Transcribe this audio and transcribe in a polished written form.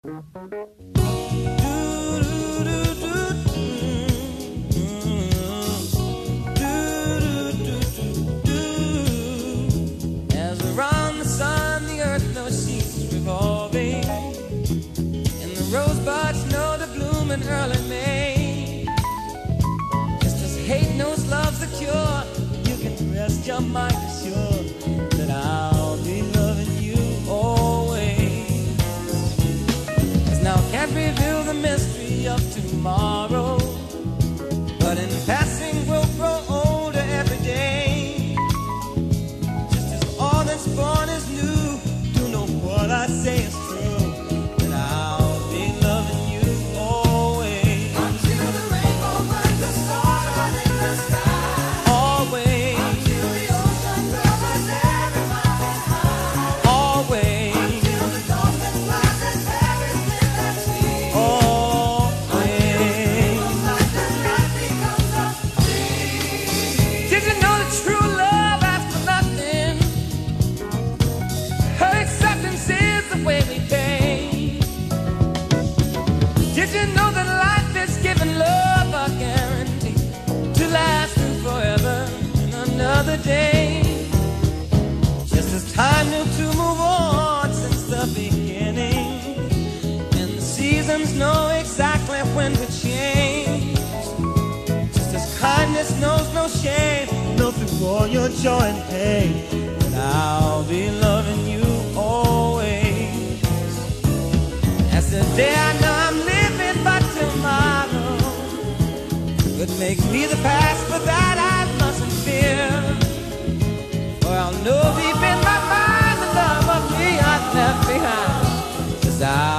As around the sun, the earth no ceases revolving, and the rosebuds know to bloom in early May. Just as hate knows love's the cure, you can rest your mind assured that I'll be loving you always. As now can't reveal the mystery of tomorrow, but in passing we'll grow older every day. Just as all that's born is new, do know what I say is true, that I'll be loving you always. Until the rainbow burns the stars in the sky. Always. Until the ocean covers every mountain high. Always. Until the dolphin flies and everything that's sweet. Did you know that true love asks for nothing? Her acceptance is the way we pay. Did you know that life is giving love a guarantee to last through forever and another day? Just as time knew to move on since the beginning, and the seasons know exactly when to change. Just as kindness knows no shame, know through all your joy and pain, that I'll be loving you always. As the day I know I'm living, but tomorrow could make me the past, but that I mustn't fear. For I'll know deep in my mind the love of me I've left behind, 'cause I